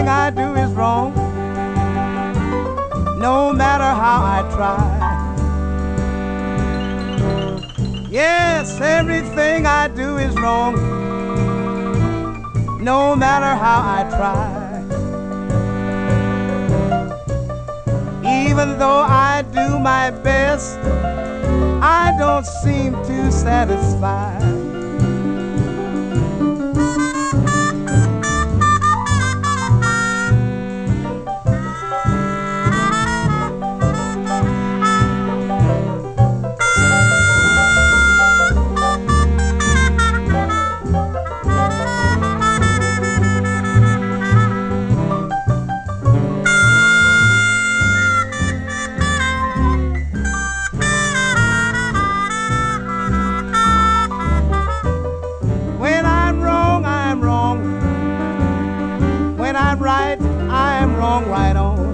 I do is wrong, no matter how I try. Yes, everything I do is wrong, no matter how I try. Even though I do my best, I don't seem to satisfy. Right, I'm wrong right on.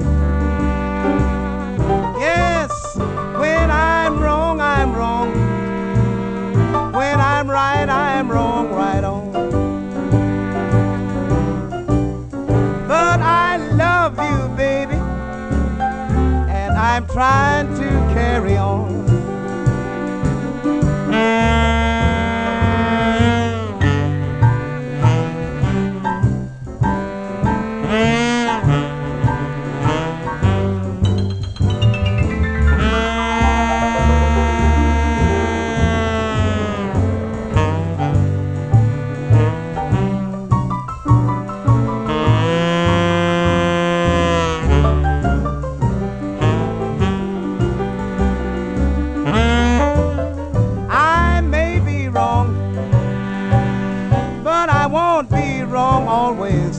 Yes, when I'm wrong, I'm wrong. When I'm right, I'm wrong right on. But I love you, baby, and I'm trying to carry on. Always.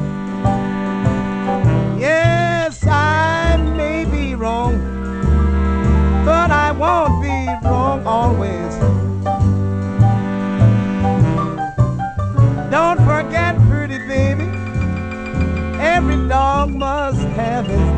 Yes, I may be wrong, but I won't be wrong always. Don't forget, pretty baby, every dog must have his